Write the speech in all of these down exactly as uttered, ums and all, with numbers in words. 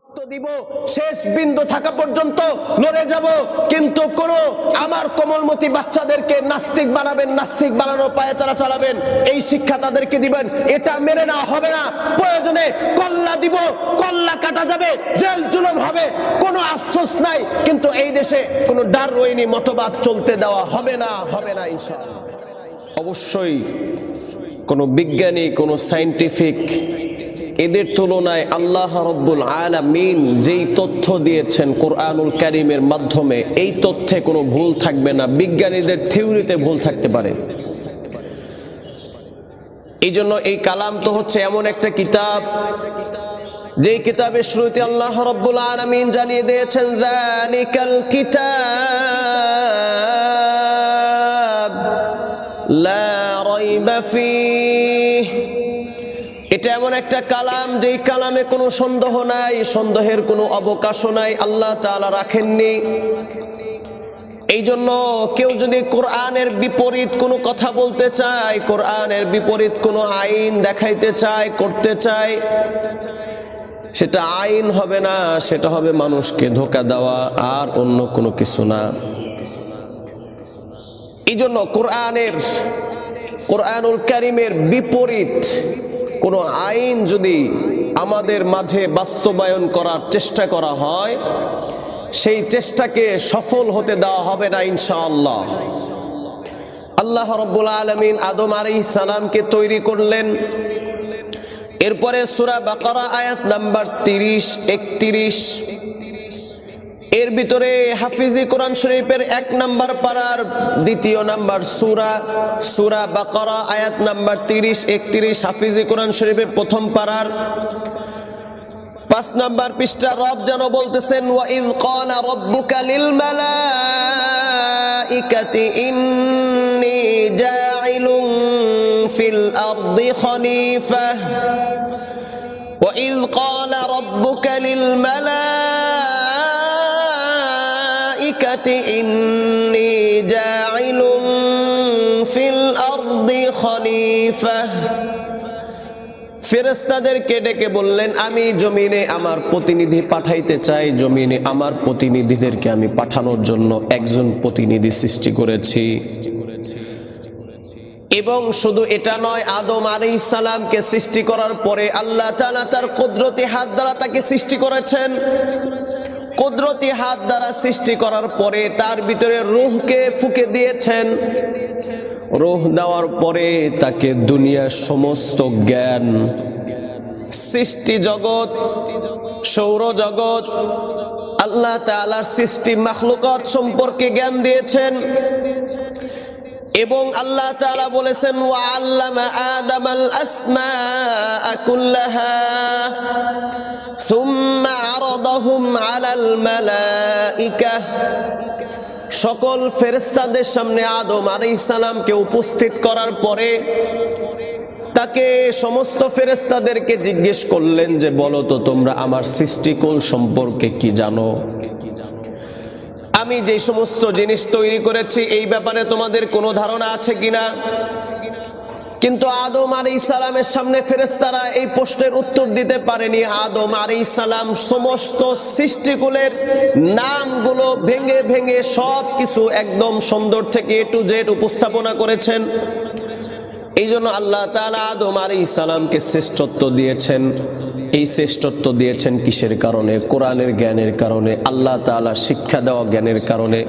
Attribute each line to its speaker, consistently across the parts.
Speaker 1: দিব, শেষ বিন্দু থাকা পর্যন্ত লড়ে যাব, কিন্তু কোন আমার কোমলমতি বাচ্চাদেরকে নাস্তিক বানাবেন, নাস্তিক বানানোর পায়ে তারা চালাবেন, এই শিক্ষা তাদেরকে দিবেন, এটা মেনে নেওয়া হবে না। প্রয়োজনে কল্লা দিব, কল্লা কাটা যাবে, জেল জুলুম হবে, কোনো আফসোস নাই, কিন্তু এই দেশে কোনো ডারউইনি মতবাদ চলতে দেওয়া হবে না, হবে না ইনশাআল্লাহ। অবশ্যই কোনো বিজ্ঞানী, কোনো সায়েন্টিফিক এদের তুলনায় আল্লাহ রাব্বুল আলামিন যেই তথ্য দিয়েছেন কোরআনুল কারীমের মাধ্যমে, এই তথ্যে কোনো ভুল থাকবে না। বিজ্ঞানীদের থিওরিতে ভুল থাকতে পারে। এই জন্য এই কালাম তো হচ্ছে এমন একটা কিতাব, যেই কিতাবের শুরুতে আল্লাহ রাব্বুল আলামিন জানিয়ে দিয়েছেন যালিকাল কিতাব লা রাইবা ফীহি। এটা এমন একটা কালাম যেই কালামে কোনো সন্দেহ নাই, সন্দেহের কোনো অবকাশও নাই, আল্লাহ তাআলা রাখেননি। এই জন্য কেউ যদি কোরআনের বিপরীত কোনো কথা বলতে চায়, কোরআনের বিপরীত কোনো আইন দেখাইতে চায়, করতে চায়, সেটা আইন হবে না, সেটা হবে মানুষকে ধোঁকা দেওয়া, আর অন্য কোনো কিছু না। এই জন্য কোরআনের কোরআনুল কারীমের বিপরীত কোনো আইন যদি আমাদের মাঝে বাস্তবায়ন করার চেষ্টা করা হয়, সেই চেষ্টাকে সফল হতে দেওয়া হবে না ইনশাআল্লাহ। আল্লাহ রাব্বুল আলামিন আদম আলাইহিস সালামকে তৈরি করলেন, এরপরে সূরা বাকারা আয়াত নাম্বার তিরিশ একত্রিশ, এর ভিতরে হাফিজি কোরআন শরীফের এক নাম্বার পারার দ্বিতীয় নাম্বার সূরা, সূরা বাকারা আয়াত নাম্বার তিরিশ একত্রিশ, হাফিজি কোরআন শরীফের প্রথম পারার পাঁচ নাম্বার পৃষ্ঠা রব যেন বলতেছেন ওয়া ইয ক্বালা রাব্বুকা লিল মালাইকাতি ইন্নী জাইলুন ফিল আরদি খলিফা ওয়া ইয ক্বালা রাব্বুকা লিল মালাইকাতি ইন্নী জাইলুন ফিল আরদি খলিফা। ফেরেশতাদেরকে ডেকে বললেন, আমি জমিনে আমার প্রতিনিধি পাঠাইতে চাই, জমিনে আমার প্রতিনিধিদেরকে আমি পাঠানোর জন্য একজন প্রতিনিধি সৃষ্টি করেছি। এবং শুধু এটা নয়, আদম আলাইহিস সালামকে সৃষ্টি করার পরে আল্লাহ তাআলা তার কুদরতি হাত দ্বারা তাকে সৃষ্টি করেছেন। কুদরতি হাত দ্বারা সৃষ্টি করার পরে তার ভিতরে রূহকে ফুঁকে দিয়েছেন। রূহ দেওয়ার পরে তাকে দুনিয়ার সমস্ত জ্ঞান, সৃষ্টি জগৎ, সৌরজগৎ, আল্লাহ তাআলার সৃষ্টি মাখলুকাত সম্পর্কে জ্ঞান দিয়েছেন। এবং আল্লাহ তাআলা বলেছেন ওয়া আল্লামা আদামাল আসমাআ কুল্লাহা সুম্মা আরাদাহুম আলাল মালাইকা। সকল ফেরেশতাদের সামনে আদম আলাইহিস সালামকে উপস্থিত করার পরে তাকে সমস্ত ফেরেশতাদেরকে জিজ্ঞেস করলেন যে বলো তো তোমরা আমার সৃষ্টিকুল সম্পর্কে কি জানো? আমি যে সমস্ত জিনিস তৈরি করেছি এই ব্যাপারে তোমাদের কোনো ধারণা আছে কিনা? কিন্তু আদম আলাইহিস সালামের সামনে ফেরেশতারা এই প্রশ্নের উত্তর দিতে পারেনি। আদম আলাইহিস সালাম সমস্ত সৃষ্টিকুলের নামগুলো ভেঙে ভেঙে সব কিছু একদম সুন্দর থেকে এ টু জেড উপস্থাপনা করেছেন। এই জন্য আল্লাহ তাআলা আদম আলাইহিস সালামকে শ্রেষ্ঠত্ব দিয়েছেন। এই শ্রেষ্ঠত্ব দিয়েছেন কিসের কারণে? কোরআনের জ্ঞানের কারণে, আল্লাহ তাআলা শিক্ষা দেওয়া জ্ঞানের কারণে।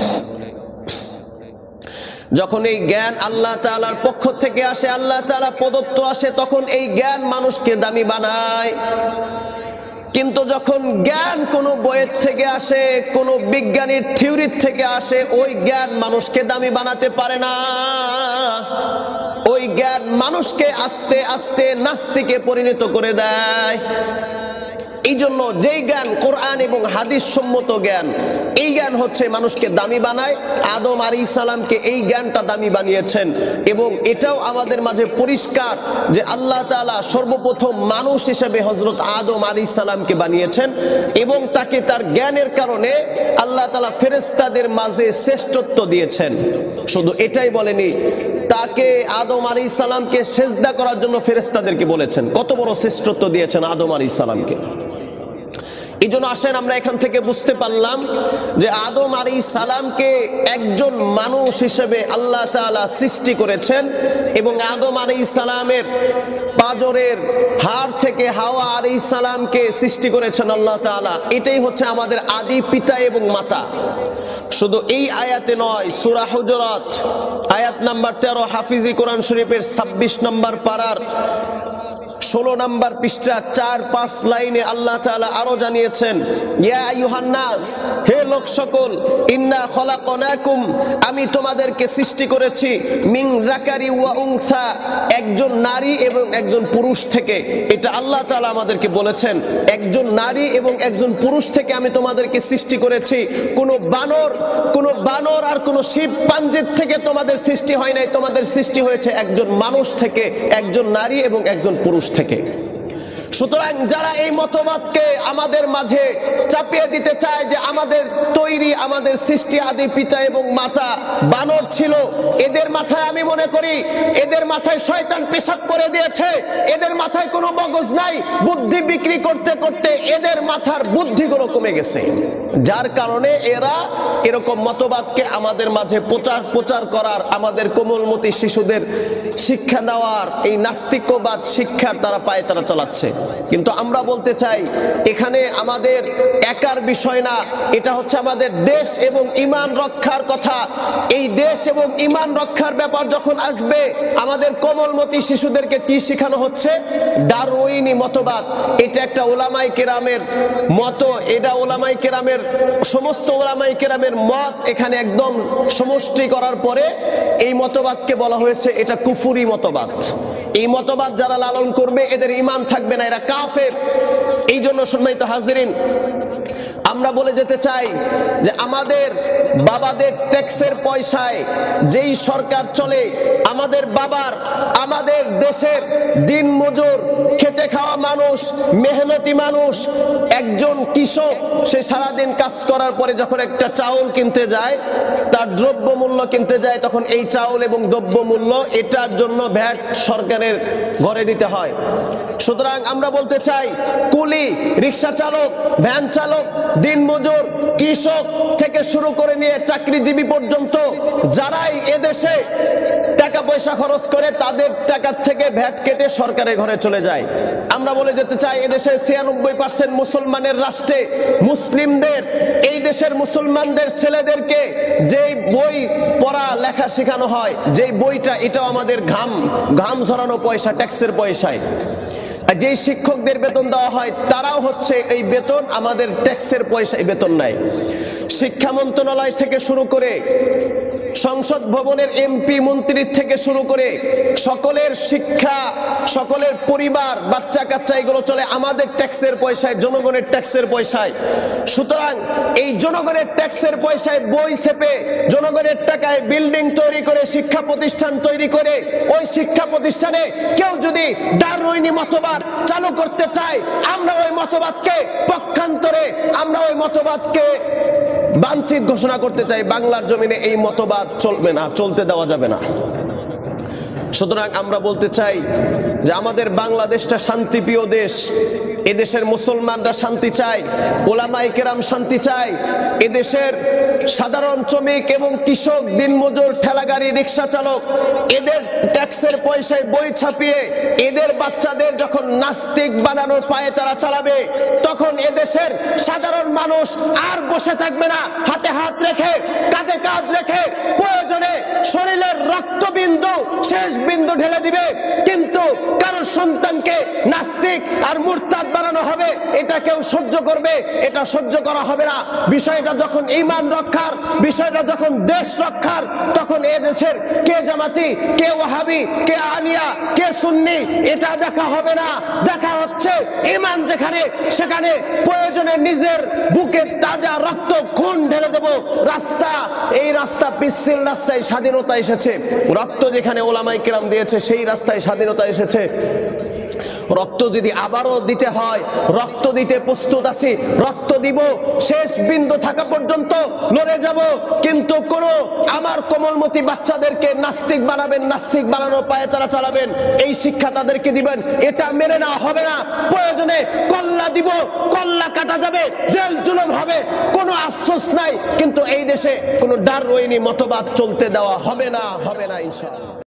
Speaker 1: যখন এই জ্ঞান আল্লাহ তাআলার পক্ষ থেকে আসে, আল্লাহ তাআলা প্রদত্ত আসে, তখন এই জ্ঞান মানুষকে দামি বানায়। কিন্তু যখন জ্ঞান কোনো বইয়ের থেকে আসে, কোনো বিজ্ঞানীর থিওরির থেকে আসে, ওই জ্ঞান মানুষকে দামি বানাতে পারে না। ওই জ্ঞান মানুষকে আস্তে আস্তে নাস্তিকে পরিণত করে দেয়। এই জন্য যেই জ্ঞান কোরআন এবং হাদিস সম্মত জ্ঞান, এই জ্ঞান হচ্ছে মানুষকে দামি বানায়। আদম আলাইহিস সালামকে এই জ্ঞানটা দামি বানিয়েছেন। এবং এটাও আমাদের মাঝে পরিষ্কার যে আল্লাহ তাআলা সর্বপ্রথম মানুষ হিসেবে হযরত আদম আলাইহিস সালামকে বানিয়েছেন এবং তাকে তার জ্ঞানের কারণে আল্লাহ তাআলা ফেরেশতাদের মাঝে শ্রেষ্ঠত্ব দিয়েছেন। শুধু এটাই বলেনি, তাকে আদম আলাইহিস সালামকে সিজদা করার জন্য ফেরেশতাদেরকে বলেছেন। কত বড় শ্রেষ্ঠত্ব দিয়েছেন আদম আলাইহিস সালামকে। এই জন্য আসেন আমরা এখান থেকে বুঝতে পারলাম যে আদম আলাইহিস সালামকে একজন মানুষ হিসেবে আল্লাহ তাআলা সৃষ্টি করেছেন এবং আদম আলাইহিস সালামের পাঁজরের হাড় থেকে হাওয়া আলাইহিস সালামকে সৃষ্টি করেছেন আল্লাহ তাআলা। এটাই হচ্ছে আমাদের আদি পিতা এবং মাতা। শুধু এই আয়াতে নয়, সূরা হুজুরাত আয়াত নাম্বার তেরো, হাফিজি কোরআন শরীফের ছাব্বিশ নম্বর পারার ষোলো নম্বর পৃষ্ঠা চার পাঁচ লাইনে আল্লাহ তাআলা আরো জানিয়েছেন, ইয়া আইয়ুহান নাস, হে লোক সকল, ইন্না খলাকনাকুম, আমি তোমাদেরকে সৃষ্টি করেছি, মিন যাকারি ওয়া উনসা, একজন নারী এবং একজন পুরুষ থেকে। এটা আল্লাহ তাআলা আমাদেরকে বলেছেন, একজন নারী এবং একজন পুরুষ থেকে আমি তোমাদেরকে সৃষ্টি করেছি। কোনো বানর কোনো বানর আর কোনো শিব পাঞ্জিত থেকে তোমাদের সৃষ্টি হয় নাই, তোমাদের সৃষ্টি হয়েছে একজন মানুষ থেকে, একজন নারী এবং একজন পুরুষ থেকে। সুতরাং যারা এই মতবাদকে আমাদের মাঝে চাপিয়ে দিতে চায় যে আমাদের তৈরি আমাদের সৃষ্টি আদি পিতা এবং মাতা বানর ছিল, এদের মাথায় আমি মনে করি এদের মাথায় শয়তান পেশাব করে দিয়েছে। এদের মাথায় কোনো মগজ নাই, বুদ্ধি বিক্রি করতে করতে এদের মাথার বুদ্ধিগুলো কমে গেছে, যার কারণে এরা এরকম মতবাদকে আমাদের মাঝে প্রচার প্রচার করার, আমাদের কোমলমতি শিশুদের শিক্ষা দেওয়ার, এই নাস্তিকবাদ শিক্ষার তারা পায়ে তারা চালাচ্ছে। কিন্তু আমরা বলতে চাই এখানে আমাদের একার বিষয় না, এটা হচ্ছে আমাদের দেশ এবং ঈমান রক্ষার কথা। এই দেশ এবং ঈমান রক্ষার ব্যাপার যখন আসবে, আমাদের কোমলমতি শিশুদেরকে কি শেখানো হচ্ছে? ডারউইনি মতবাদ। এটা একটা ওলামায়ে কেরামের মত, এটা ওলামায়ে কেরামের সমস্ত ওলামায়ে কেরামের মত এখানে একদম সমষ্টি করার পরে এই মতবাদকে বলা হয়েছে এটা কুফরি মতবাদ। এই মতবাদ যারা লালন করবে এদের ঈমান থাকবে না, এরা কাফের। এই জন্য সম্মানিত হাজিরিন, আমরা বলে যেতে চাই যে আমাদের বাবাদের ট্যাক্সের পয়সায় যেই সরকার চলে, আমাদের বাবার আমাদের দেশের দিন মজুর খেটে খাওয়া মানুষ, মেহনতি মানুষ, একজন কৃষক সে সারাদিন কাজ করার পরে যখন একটা চাউল কিনতে যায়, তার দ্রব্য মূল্য কিনতে যায়, তখন এই চাউল এবং দ্রব্য মূল্য এটার জন্য ভ্যাট সরকারের ঘরে দিতে হয়। সুতরাং আমরা বলতে চাই কুলি, রিক্সা চালক, ভ্যান চালক, দিনমজুর, কৃষক থেকে শুরু করে নিয়ে চাকরিজীবী পর্যন্ত যারাই এদেশে টাকা পয়সা খরচ করে, তাদের টাকা থেকে ভ্যাট কেটে সরকারের ঘরে চলে যায়। আমরা বলে যেতে চাই এদেশে ছিয়ানব্বই পার্সেন্ট মুসলমানের রাষ্ট্রে মুসলিমদের, এই দেশের মুসলমানদের ছেলেদেরকে যেই বই পড়া লেখা শেখানো হয়, যেই বইটা, এটাও আমাদের ঘাম ঘাম ঝরানো পয়সা, ট্যাক্সের পয়সায়। যেই শিক্ষকদের বেতন দেওয়া হয় তারাও হচ্ছে এই বেতন আমাদের ট্যাক্সের পয়সায় বেতন নেয়। শিক্ষা মন্ত্রণালয় থেকে শুরু করে সংসদ ভবনের এমপি মন্ত্রীর থেকে শুরু করে সকলের শিক্ষা, সকলের পরিবার, বাচ্চা কাচ্চা এগুলো চলে আমাদের ট্যাক্সের পয়সায়, জনগণের ট্যাক্সের পয়সায়। সুতরাং এই জনগণের ট্যাক্সের পয়সায় বই ছেপে, জনগণের টাকায় বিল্ডিং তৈরি করে, শিক্ষা প্রতিষ্ঠান তৈরি করে, ওই শিক্ষা প্রতিষ্ঠানে কেউ যদি ডারউইনি মতবাদ চালু করতে চায়, আমরা ওই মতবাদকে পক্ষান্তরে, আমরা ওই মতবাদকে বাঞ্ছিত ঘোষণা করতে চাই। বাংলার জমিনে এই মতবাদ চলবে না, চলতে দেওয়া যাবে না। সুতরাং আমরা বলতে চাই যে আমাদের বাংলাদেশটা শান্তিপ্রিয় দেশ, এদেশের মুসলমানরা শান্তি চায়, ওলামায়ে কেরাম শান্তি চায়, এদেশের সাধারণ শ্রমিক এবং কৃষক, দিনমজুর, ঠেলাগাড়ি, রিক্সা চালক, এদের ট্যাক্সের পয়সায় বই ছাপিয়ে এদের বাচ্চাদের যখন নাস্তিক বানানোর পায়ে তারা চালাবে, তখন এদেশের সাধারণ মানুষ আর বসে থাকবে না, হাতে হাত রেখে, কাঁধে কাঁধ রেখে, প্রয়োজনে শরীরের রক্তবিন্দু শেষ বিন্দু ঢেলে দিবে। কিন্তু কারো সন্তানকে নাস্তিক আর মুরতাদ বানানো হবে, এটা কেউ সহ্য করবে? এটা সহ্য করা হবে না। বিষয়টা যখন ঈমান রক্ষার, বিষয়টা যখন দেশ রক্ষার, তখন এ দেশের কে জামাতি, কে ওয়াহাবি, কে আনিয়া, কে সুন্নি, এটা দেখা হবে না। দেখা হচ্ছে ঈমান যেখানে, সেখানে প্রয়োজনে নিজের বুকে তাজা রক্ত খুন ঢেলে দেব। রাস্তা, এই রাস্তা পিচ্ছিল রাস্তায় স্বাধীনতা এসেছে, রক্ত যেখানে ওলামায়ে কেরাম দিয়েছে সেই রাস্তায় স্বাধীনতা এসেছে। রক্ত যদি আবারও দিতে হয়, রক্ত দিতে প্রস্তুত আছি, রক্ত দিব, শেষ বিন্দু থাকা পর্যন্ত লড়ে যাব। কিন্তু কোন আমার কোমলমতি বাচ্চাদেরকে নাস্তিক বানাবেন, নাস্তিক চালানো পায়ে তারা চালাবেন, এই শিক্ষা তাদেরকে দিবেন। এটা মেনে নেওয়া হবে না। প্রয়োজনে কল্লা দিব, কল্লা কাটা যাবে, জেল জুলুম হবে, কোনো আফসোস নাই। কিন্তু এই দেশে কোনো ডারওয়েনি মতবাদ চলতে দেওয়া হবে না, হবে না ইনশাআল্লাহ।